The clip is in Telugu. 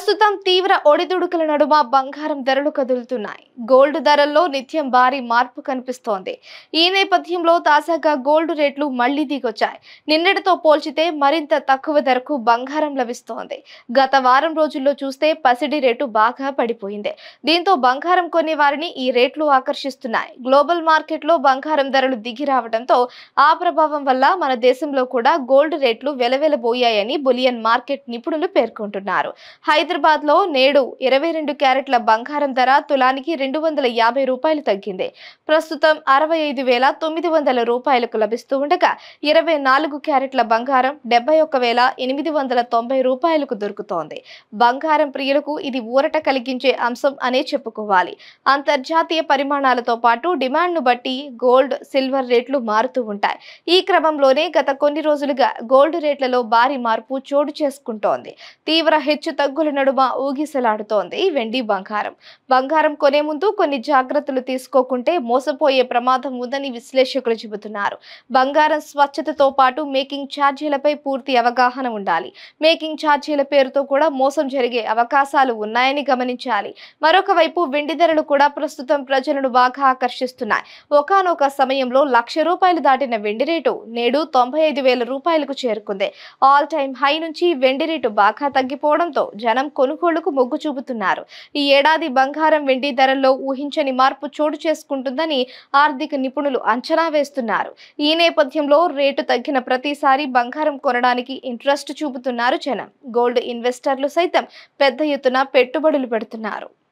ప్రస్తుతం తీవ్ర ఒడిదుడుకుల నడుమ బంగారం ధరలు కదులుతున్నాయి. గోల్డ్ ధరల్లో నిత్యం భారీ మార్పు కనిపిస్తోంది. ఈ నేపథ్యంలో తాజాగా గోల్డ్ రేట్లు మళ్లీ దిగొచ్చాయి. నిన్నటితో పోల్చితే మరింత తక్కువ ధరకు బంగారం లభిస్తోంది. గత వారం రోజుల్లో చూస్తే పసిడి రేటు బాగా పడిపోయింది. దీంతో బంగారం కొనే వారిని ఈ రేట్లు ఆకర్షిస్తున్నాయి. గ్లోబల్ మార్కెట్లో బంగారం ధరలు దిగి రావడంతో ఆ ప్రభావం వల్ల మన దేశంలో కూడా గోల్డ్ రేట్లు వెలవెలబోయాయని బులియన్ మార్కెట్ నిపుణులు పేర్కొంటున్నారు. హైదరాబాద్ లో నేడు 22 క్యారెట్ల బంగారం ధర తులానికి 250 రూపాయలు తగ్గింది. ప్రస్తుతం 65,900 రూపాయలకు లభిస్తూ ఉండగా 24 క్యారెట్ల బంగారం 71,890 రూపాయలకు దొరుకుతోంది. బంగారం ప్రియులకు ఇది ఊరట కలిగించే అంశం అనే చెప్పుకోవాలి. అంతర్జాతీయ పరిమాణాలతో పాటు డిమాండ్ను బట్టి గోల్డ్, సిల్వర్ రేట్లు మారుతూ ఉంటాయి. ఈ క్రమంలోనే గత కొన్ని రోజులుగా గోల్డ్ రేట్లలో భారీ మార్పు చోటు చేసుకుంటోంది. తీవ్ర హెచ్చు తగ్గుల నడుమ ఊగిసలాడుతోంది వెండి బంగారం. బంగారం కొనే ముందు కొన్ని జాగ్రత్తలు తీసుకోకుంటే మోసపోయే ప్రమాదం ఉందని విశ్లేషకులు చెబుతున్నారు. బంగారం స్వచ్ఛతతో పాటు మేకింగ్ ఛార్జీలపై పూర్తి అవగాహన ఉండాలి. మేకింగ్ ఛార్జీల పేరుతో కూడా మోసం జరిగే అవకాశాలు ఉన్నాయని గమనించాలి. మరొక వైపు వెండి ధరలు కూడా ప్రస్తుతం ప్రజలను బాగా ఆకర్షిస్తున్నాయి. ఒకానొక సమయంలో ₹1,00,000 దాటిన వెండి రేటు నేడు 95,000 రూపాయలకు చేరుకుంది. ఆల్ టైమ్ హై నుంచి వెండి రేటు బాగా తగ్గిపోవడంతో జనం కొనుగోలుకు మొగ్గు చూపుతున్నారు. ఈ ఏడాది బంగారం, వెండి ధరల్లో ఊహించని మార్పు చోటు చేసుకుంటుందని ఆర్థిక నిపుణులు అంచనా వేస్తున్నారు. ఈ నేపథ్యంలో రేటు తగ్గిన ప్రతిసారి బంగారం కొనడానికి ఇంట్రెస్ట్ చూపుతున్నారు జనం. గోల్డ్ ఇన్వెస్టర్లు సైతం పెద్ద ఎత్తున పెట్టుబడులు పెడుతున్నారు.